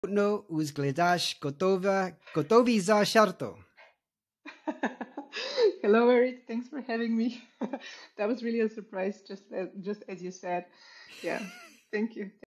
No uzgledash gotovi za sharto. Hello, Eric. Thanks for having me. That was really a surprise, just as you said. Yeah, thank you.